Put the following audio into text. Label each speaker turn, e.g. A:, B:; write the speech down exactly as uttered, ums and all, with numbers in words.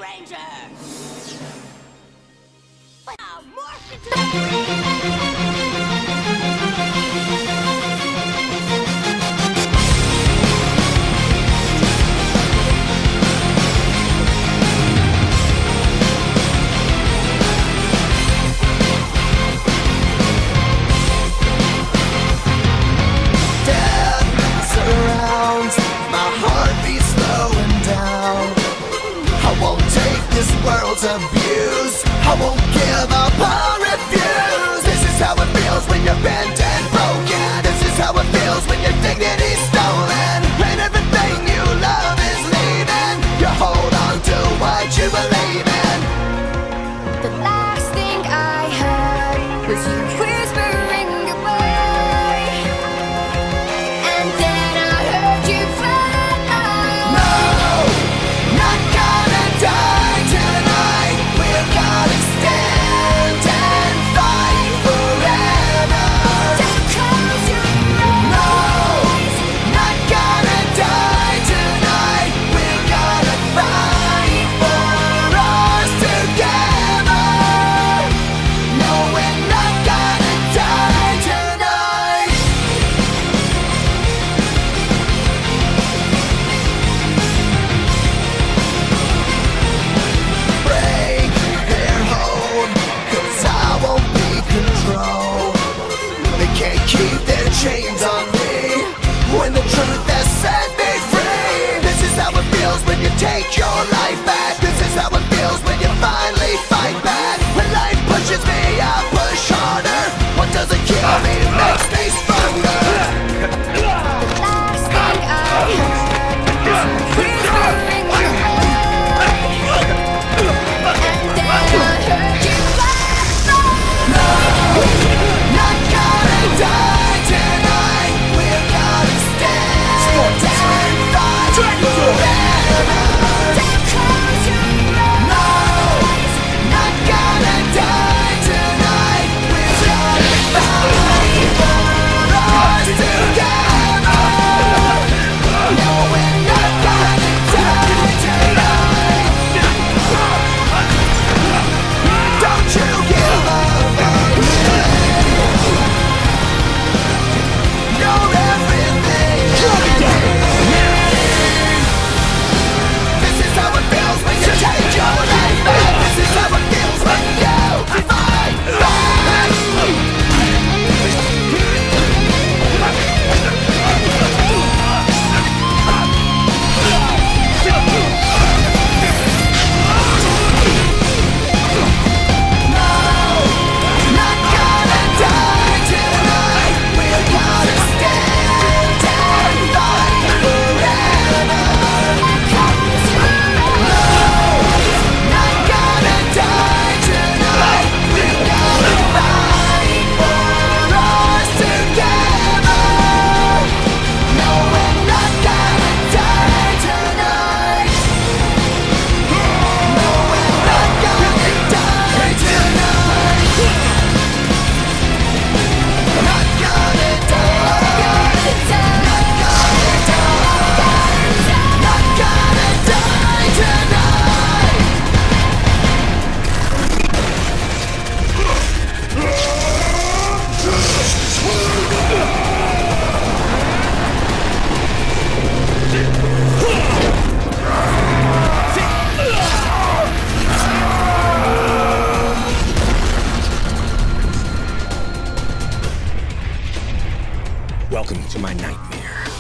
A: Ranger! Now, morph into the Green!
B: World's abuse, I won't give up or refuse. This is how it feels when you're bent and broken. This is how it feels when your dignity's stolen and everything you love is leaving. You hold on to what you believe in.
C: The last thing I heard was you whispering goodbye, and then I heard you fly.
B: No, not gonna die. Gotta stand and fight forever.
C: Don't close your eyes.
B: No, not gonna die tonight. We're gonna fight for us together. No, we're not gonna die tonight. Break keep their chains on me when the truth has set me free. This is how it feels when you take your life back. This is how it feels when you finally fight back. When life pushes me, I push harder. What doesn't kill me makes me stronger.
C: The last thing I heard was you whispering goodbye, and then I heard you fly.
B: No, not gonna die tonight. We're gonna stand and fight forever.
C: Don't close your eyes.
B: No, not gonna die tonight. We're gonna fight for us together. No, we're not gonna die tonight. Don't you give up on me. You're everything I need. This is how it feels when you take your life back. This is how it feels when you fight back. No, not gonna die tonight. We're gonna stand and fight forever. No, not gonna die tonight. We're gonna fight for us together. No, we're not gonna die tonight. No, we're not gonna die tonight. Not gonna die. Not gonna die. Not gonna die tonight.
D: Welcome to my nightmare.